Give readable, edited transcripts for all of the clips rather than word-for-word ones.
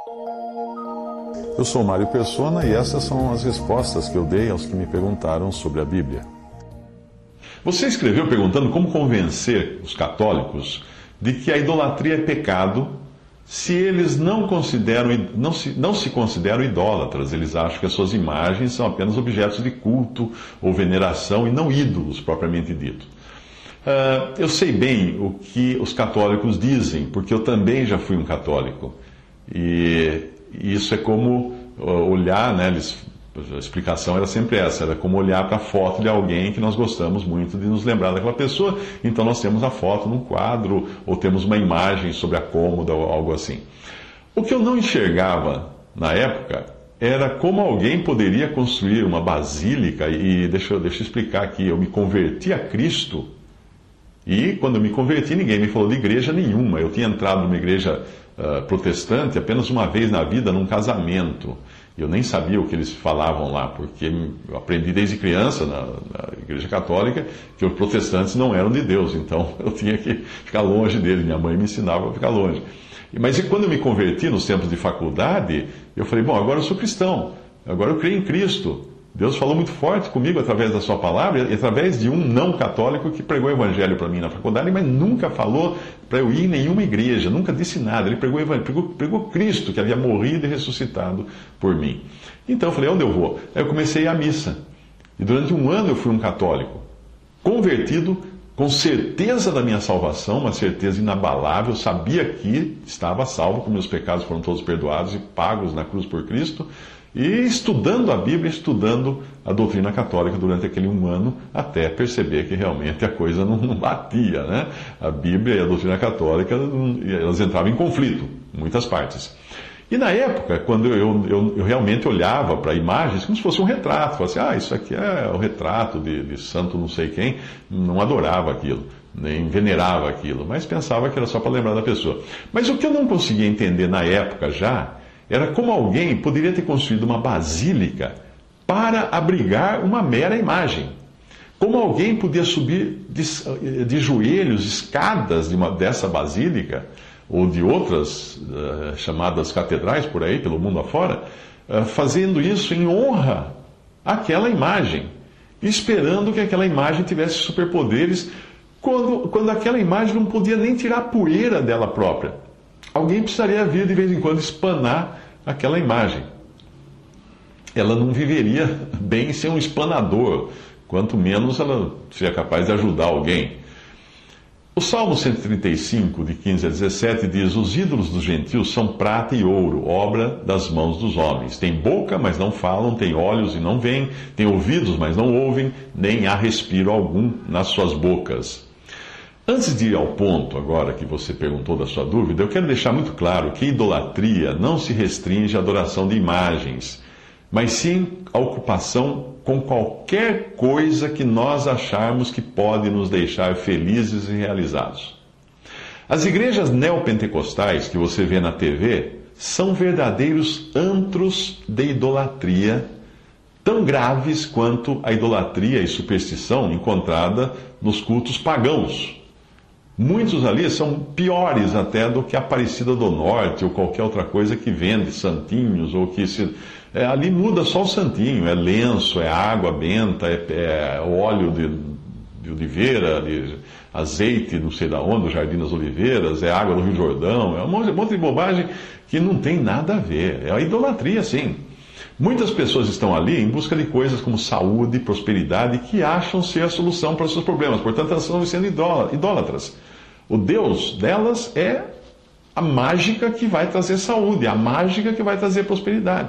Eu sou Mário Persona e essas são as respostas que eu dei aos que me perguntaram sobre a Bíblia. Você escreveu perguntando como convencer os católicos de que a idolatria é pecado se eles não se consideram idólatras. Eles acham que as suas imagens são apenas objetos de culto ou veneração e não ídolos propriamente dito. Eu sei bem o que os católicos dizem, porque eu também já fui um católico. E isso é como olhar, né? A explicação era sempre essa, era como olhar para a foto de alguém que nós gostamos muito de nos lembrar daquela pessoa. Então nós temos a foto num quadro, ou temos uma imagem sobre a cômoda, ou algo assim. O que eu não enxergava na época era como alguém poderia construir uma basílica, e deixa eu explicar aqui, eu me converti a Cristo. E quando eu me converti, ninguém me falou de igreja nenhuma. Eu tinha entrado numa igreja protestante apenas uma vez na vida, num casamento. Eu nem sabia o que eles falavam lá, porque eu aprendi desde criança na igreja católica que os protestantes não eram de Deus. Então eu tinha que ficar longe deles. Minha mãe me ensinava a ficar longe. Mas e quando eu me converti nos tempos de faculdade, eu falei, bom, agora eu sou cristão. Agora eu creio em Cristo. Deus falou muito forte comigo através da sua palavra e através de um não católico que pregou o evangelho para mim na faculdade, mas nunca falou para eu ir em nenhuma igreja, nunca disse nada. Ele pregou o evangelho, pregou Cristo, que havia morrido e ressuscitado por mim. Então eu falei, onde eu vou? Aí eu comecei a ir à missa. E durante um ano eu fui um católico, convertido, com certeza da minha salvação, uma certeza inabalável, sabia que estava salvo, que meus pecados foram todos perdoados e pagos na cruz por Cristo. E estudando a Bíblia, estudando a doutrina católica durante aquele um ano, até perceber que realmente a coisa não batia, né? A Bíblia e a doutrina católica, elas entravam em conflito, em muitas partes. E na época, quando eu realmente olhava para imagens como se fosse um retrato, falava assim, isso aqui é o retrato de santo não sei quem, não adorava aquilo, nem venerava aquilo, mas pensava que era só para lembrar da pessoa. Mas o que eu não conseguia entender na época já, era como alguém poderia ter construído uma basílica para abrigar uma mera imagem. Como alguém podia subir de joelhos, escadas dessa basílica, ou de outras chamadas catedrais por aí, pelo mundo afora, fazendo isso em honra àquela imagem, esperando que aquela imagem tivesse superpoderes, quando aquela imagem não podia nem tirar a poeira dela própria. Alguém precisaria vir de vez em quando espanar aquela imagem. Ela não viveria bem sem um espanador, quanto menos ela seria capaz de ajudar alguém. O Salmo 135, de 15 a 17, diz: Os ídolos dos gentios são prata e ouro, obra das mãos dos homens. Tem boca, mas não falam, tem olhos e não veem, tem ouvidos, mas não ouvem, nem há respiro algum nas suas bocas. Antes de ir ao ponto, agora que você perguntou da sua dúvida, eu quero deixar muito claro que idolatria não se restringe à adoração de imagens, mas sim à ocupação com qualquer coisa que nós acharmos que pode nos deixar felizes e realizados. As igrejas neopentecostais que você vê na TV são verdadeiros antros de idolatria, tão graves quanto a idolatria e superstição encontrada nos cultos pagãos. Muitos ali são piores até do que a Aparecida do Norte ou qualquer outra coisa que vende santinhos ou que se... ali muda só o santinho, é lenço, é água benta, é óleo de oliveira, de azeite não sei da onde, do Jardim das Oliveiras, é água do Rio Jordão, é um monte de bobagem que não tem nada a ver, é a idolatria sim. Muitas pessoas estão ali em busca de coisas como saúde, prosperidade, que acham ser a solução para os seus problemas. Portanto, elas estão sendo idólatras. O Deus delas é a mágica que vai trazer saúde, a mágica que vai trazer prosperidade.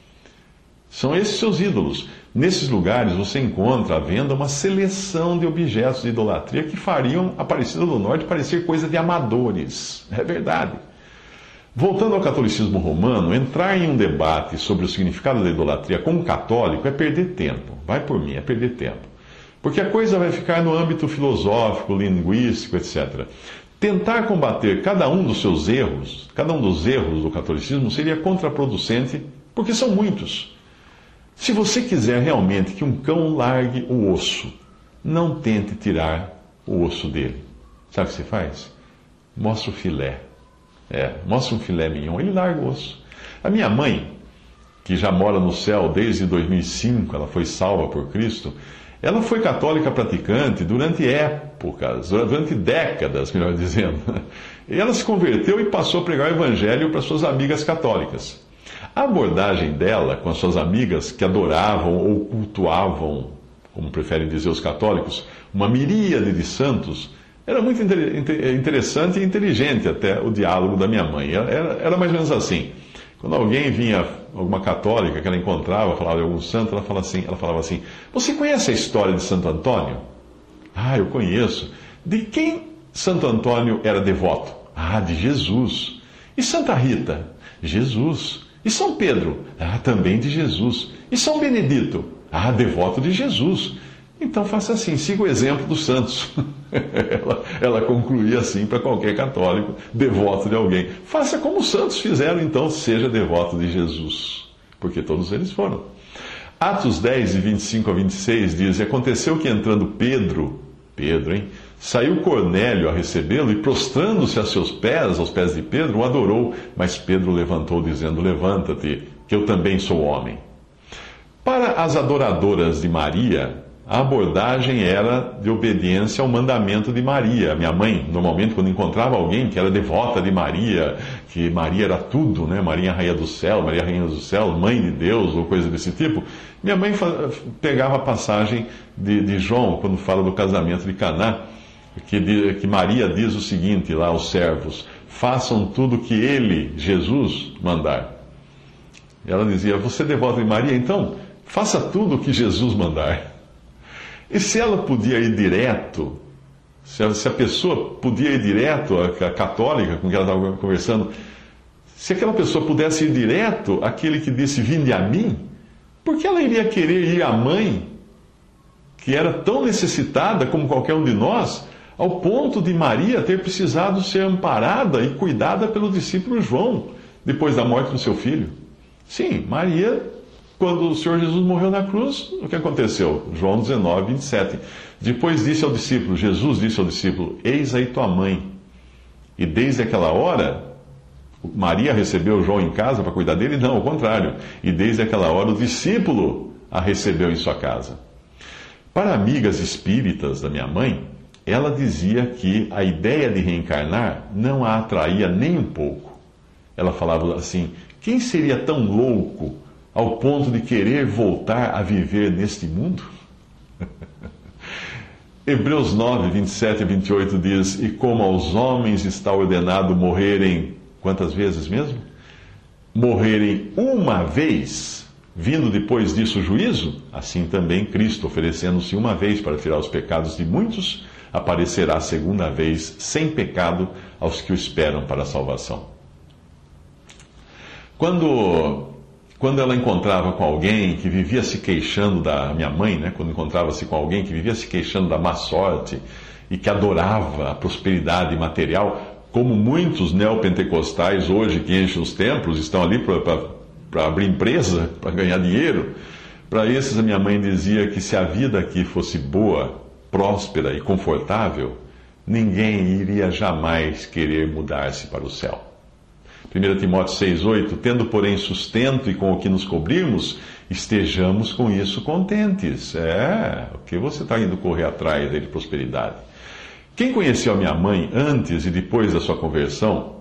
São esses seus ídolos. Nesses lugares você encontra à venda uma seleção de objetos de idolatria que fariam a Aparecida do Norte parecer coisa de amadores. É verdade. Voltando ao catolicismo romano, entrar em um debate sobre o significado da idolatria com um católico é perder tempo. Vai por mim, é perder tempo. Porque a coisa vai ficar no âmbito filosófico, linguístico, etc. Tentar combater cada um dos seus erros, cada um dos erros do catolicismo, seria contraproducente, porque são muitos. Se você quiser realmente que um cão largue o osso, não tente tirar o osso dele. Sabe o que você faz? Mostra o filé. Mostra um filé mignon, ele larga o osso. A minha mãe, que já mora no céu desde 2005, ela foi salva por Cristo, ela foi católica praticante durante épocas, durante décadas, melhor dizendo. E ela se converteu e passou a pregar o evangelho para suas amigas católicas. A abordagem dela com as suas amigas que adoravam ou cultuavam, como preferem dizer os católicos, uma miríade de santos, era muito interessante e inteligente até o diálogo da minha mãe. Era mais ou menos assim. Quando alguém vinha, alguma católica que ela encontrava, falava de algum santo, ela falava assim: você conhece a história de Santo Antônio? Ah, eu conheço. De quem Santo Antônio era devoto? Ah, de Jesus. E Santa Rita? Jesus. E São Pedro? Ah, também de Jesus. E São Benedito? Ah, devoto de Jesus. Então faça assim, siga o exemplo dos santos. Ela concluía assim para qualquer católico, devoto de alguém. Faça como os santos fizeram, então seja devoto de Jesus. Porque todos eles foram. Atos 10, de 25 a 26 diz: e aconteceu que entrando Pedro, saiu Cornélio a recebê-lo e prostrando-se aos pés de Pedro, o adorou. Mas Pedro levantou, dizendo: levanta-te, que eu também sou homem. Para as adoradoras de Maria, a abordagem era de obediência ao mandamento de Maria. Minha mãe, normalmente, quando encontrava alguém que era devota de Maria, que Maria era tudo, né? Maria Rainha do Céu, Maria Rainha do Céu, Mãe de Deus, ou coisa desse tipo, minha mãe pegava a passagem de João, quando fala do casamento de Caná, que Maria diz o seguinte lá aos servos: façam tudo que ele, Jesus, mandar. E ela dizia: você é devota de Maria? Então, faça tudo o que Jesus mandar. E se ela podia ir direto, se a pessoa podia ir direto, a católica com quem ela estava conversando, se aquela pessoa pudesse ir direto àquele que disse: vinde a mim, por que ela iria querer ir à mãe, que era tão necessitada como qualquer um de nós, ao ponto de Maria ter precisado ser amparada e cuidada pelo discípulo João, depois da morte do seu filho? Sim, Maria, quando o Senhor Jesus morreu na cruz, o que aconteceu? João 19, 27. Depois disse ao discípulo, Jesus disse ao discípulo: eis aí tua mãe. E desde aquela hora, Maria recebeu João em casa para cuidar dele? Não, ao contrário. E desde aquela hora o discípulo a recebeu em sua casa. Para amigas espíritas da minha mãe, ela dizia que a ideia de reencarnar não a atraía nem um pouco. Ela falava assim: quem seria tão louco ao ponto de querer voltar a viver neste mundo? Hebreus 9, 27 e 28 diz: e como aos homens está ordenado morrerem, quantas vezes mesmo? Morrerem uma vez, vindo depois disso o juízo, assim também Cristo, oferecendo-se uma vez para tirar os pecados de muitos, aparecerá a segunda vez, sem pecado, aos que o esperam para a salvação. Quando ela encontrava com alguém que vivia se queixando da minha mãe, né? Quando encontrava-se com alguém que vivia se queixando da má sorte e que adorava a prosperidade material, como muitos neopentecostais hoje que enchem os templos, estão ali para abrir empresa, para ganhar dinheiro, para esses a minha mãe dizia que se a vida aqui fosse boa, próspera e confortável, ninguém iria jamais querer mudar-se para o céu. 1 Timóteo 6,8: tendo, porém, sustento e com o que nos cobrirmos, estejamos com isso contentes. O que você está indo correr atrás de prosperidade? Quem conheceu a minha mãe antes e depois da sua conversão,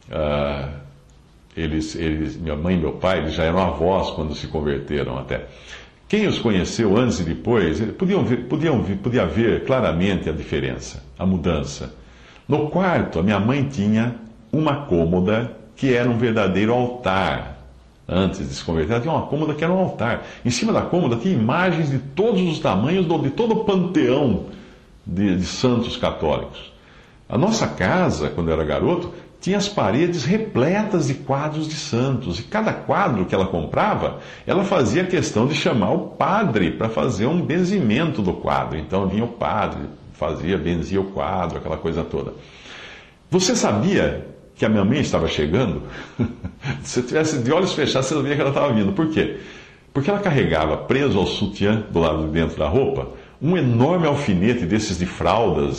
minha mãe e meu pai, eles já eram avós quando se converteram até. Quem os conheceu antes e depois, podia ver claramente a diferença, a mudança. No quarto, a minha mãe tinha uma cômoda que era um verdadeiro altar. Antes de se converter, ela tinha uma cômoda que era um altar. Em cima da cômoda tinha imagens de todos os tamanhos, de todo o panteão de santos católicos. A nossa casa, quando eu era garoto, tinha as paredes repletas de quadros de santos. E cada quadro que ela comprava, ela fazia questão de chamar o padre para fazer um benzimento do quadro. Então vinha o padre, benzia o quadro, aquela coisa toda. Você sabia que a minha mãe estava chegando? Se tivesse de olhos fechados, você sabia que ela estava vindo. Por quê? Porque ela carregava, preso ao sutiã do lado de dentro da roupa, um enorme alfinete desses de fraldas,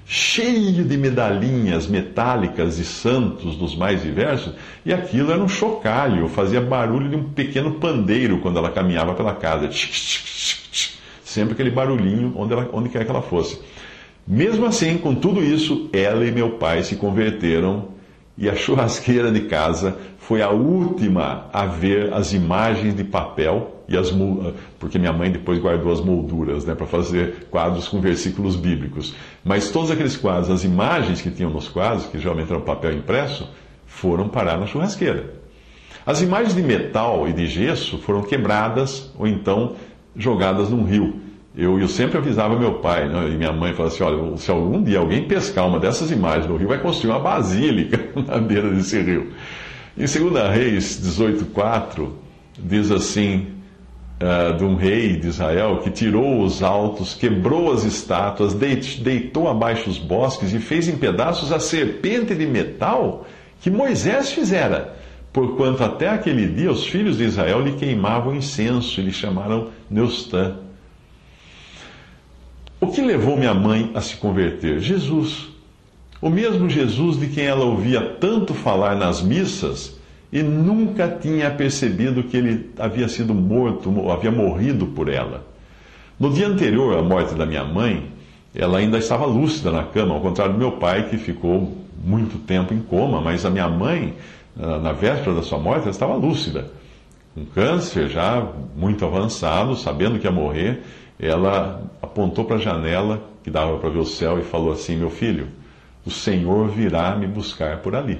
cheio de medalhinhas metálicas de santos dos mais diversos, e aquilo era um chocalho, fazia barulho de um pequeno pandeiro quando ela caminhava pela casa. Sempre aquele barulhinho onde quer que ela fosse. Mesmo assim, com tudo isso, ela e meu pai se converteram, e a churrasqueira de casa foi a última a ver as imagens de papel, porque minha mãe depois guardou as molduras, para fazer quadros com versículos bíblicos. Mas todos aqueles quadros, as imagens que tinham nos quadros, que geralmente eram papel impresso, foram parar na churrasqueira. As imagens de metal e de gesso foram quebradas ou então jogadas num rio. Eu sempre avisava meu pai, e minha mãe, falava assim: olha, se algum dia alguém pescar uma dessas imagens no rio, vai construir uma basílica na beira desse rio. Em 2 Reis 18,4, diz assim, de um rei de Israel que tirou os altos, quebrou as estátuas, deitou abaixo os bosques e fez em pedaços a serpente de metal que Moisés fizera, porquanto até aquele dia os filhos de Israel lhe queimavam incenso e lhe chamaram Neustã. O que levou minha mãe a se converter? Jesus. O mesmo Jesus de quem ela ouvia tanto falar nas missas e nunca tinha percebido que ele havia sido morto, havia morrido por ela. No dia anterior à morte da minha mãe, ela ainda estava lúcida na cama, ao contrário do meu pai, que ficou muito tempo em coma, mas a minha mãe, na véspera da sua morte, ela estava lúcida. Com câncer já muito avançado, sabendo que ia morrer, ela apontou para a janela, que dava para ver o céu, e falou assim: meu filho, o Senhor virá me buscar por ali.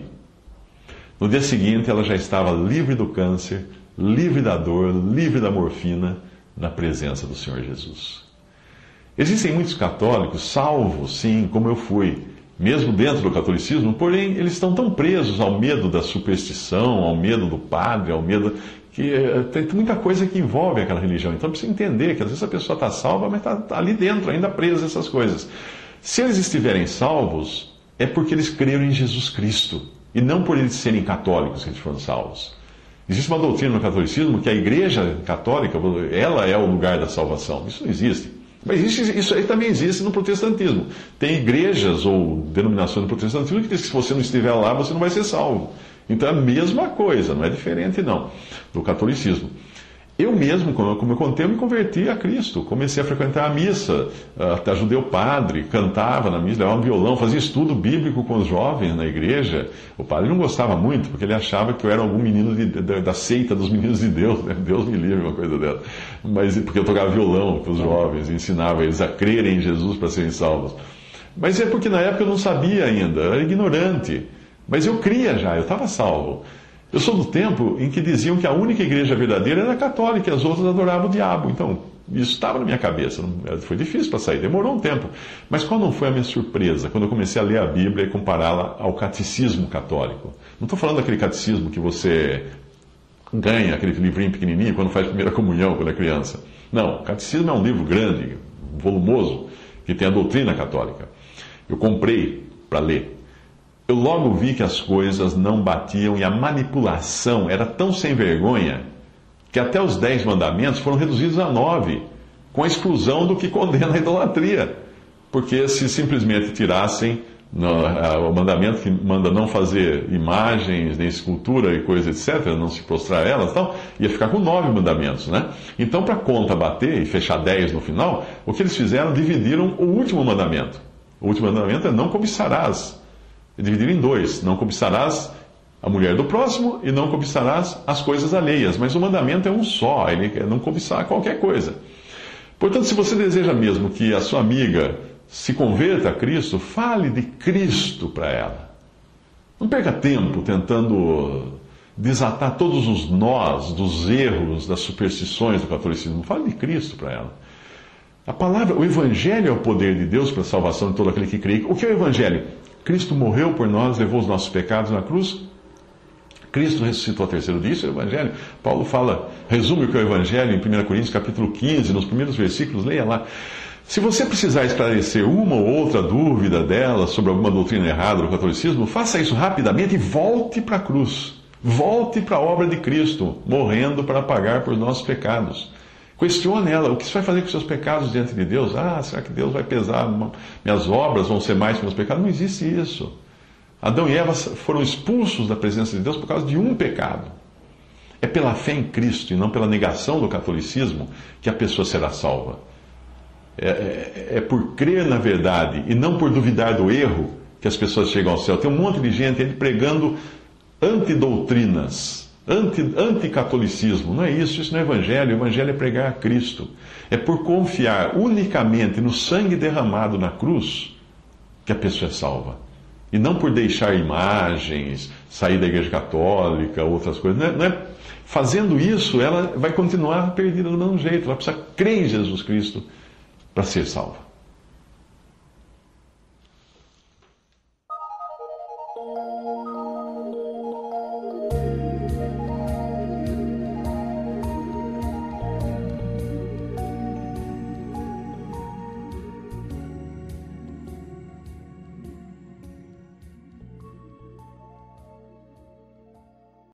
No dia seguinte, ela já estava livre do câncer, livre da dor, livre da morfina, na presença do Senhor Jesus. Existem muitos católicos, salvos, sim, como eu fui, mesmo dentro do catolicismo, porém eles estão tão presos ao medo da superstição, ao medo do padre, ao medo que tem muita coisa que envolve aquela religião. Então precisa entender que às vezes a pessoa está salva, mas está ali dentro, ainda presa a essas coisas. Se eles estiverem salvos, é porque eles creram em Jesus Cristo, e não por eles serem católicos que eles foram salvos. Existe uma doutrina no catolicismo que a Igreja Católica, ela é o lugar da salvação. Isso não existe. Mas isso aí também existe no protestantismo. Tem igrejas ou denominações do protestantismo que dizem que se você não estiver lá, você não vai ser salvo. Então é a mesma coisa, não é diferente não, do catolicismo. Eu mesmo, como eu contei, eu me converti a Cristo. Comecei a frequentar a missa, até ajudei o padre, cantava na missa, levava um violão, fazia estudo bíblico com os jovens na igreja. O padre não gostava muito, porque ele achava que eu era algum menino da seita dos meninos de Deus, né? Deus me livre, uma coisa dessa. Mas porque eu tocava violão com os jovens, ensinava eles a crerem em Jesus para serem salvos. Mas é porque na época eu não sabia ainda, eu era ignorante. Mas eu cria já, eu estava salvo. Eu sou do tempo em que diziam que a única igreja verdadeira era a católica e as outras adoravam o diabo. Então, isso estava na minha cabeça. Foi difícil para sair, demorou um tempo. Mas qual não foi a minha surpresa? Quando eu comecei a ler a Bíblia e compará-la ao catecismo católico. Não estou falando daquele catecismo que você ganha, aquele livrinho pequenininho, quando faz primeira comunhão, quando é criança. Não, o catecismo é um livro grande, volumoso, que tem a doutrina católica. Eu comprei para ler. Eu logo vi que as coisas não batiam e a manipulação era tão sem vergonha que até os 10 mandamentos foram reduzidos a 9, com a exclusão do que condena a idolatria. Porque se simplesmente tirassem o mandamento que manda não fazer imagens, nem escultura e coisa, etc., não se prostrar a elas, então, ia ficar com 9 mandamentos, né? Então, para a conta bater e fechar 10 no final, o que eles fizeram? Dividiram o último mandamento. O último mandamento é: não cobiçarás. Dividiram em 2: não cobiçarás a mulher do próximo e não cobiçarás as coisas alheias. Mas o mandamento é um só, ele é não cobiçar qualquer coisa. Portanto, se você deseja mesmo que a sua amiga se converta a Cristo, fale de Cristo para ela. Não perca tempo tentando desatar todos os nós dos erros, das superstições do catolicismo. Fale de Cristo para ela. A palavra, o Evangelho é o poder de Deus para a salvação de todo aquele que crê. O que é o Evangelho? Cristo morreu por nós, levou os nossos pecados na cruz. Cristo ressuscitou ao terceiro dia, isso é o Evangelho. Paulo resume o que é o Evangelho em 1 Coríntios capítulo 15, nos primeiros versículos, leia lá. Se você precisar esclarecer uma ou outra dúvida dela sobre alguma doutrina errada do catolicismo, faça isso rapidamente e volte para a cruz. Volte para a obra de Cristo, morrendo para pagar por nossos pecados. Questione ela, o que você vai fazer com os seus pecados diante de Deus? Ah, será que Deus vai pesar? Minhas obras vão ser mais que meus pecados? Não existe isso. Adão e Eva foram expulsos da presença de Deus por causa de um pecado. É pela fé em Cristo e não pela negação do catolicismo que a pessoa será salva. É por crer na verdade e não por duvidar do erro que as pessoas chegam ao céu. Tem um monte de gente aí pregando antidoutrinas, anticatolicismo. Não é isso, isso não é evangelho. O evangelho é pregar a Cristo. É por confiar unicamente no sangue derramado na cruz que a pessoa é salva. E não por deixar imagens, sair da igreja católica, outras coisas. Não é. Fazendo isso, ela vai continuar perdida do mesmo jeito. Ela precisa crer em Jesus Cristo para ser salva.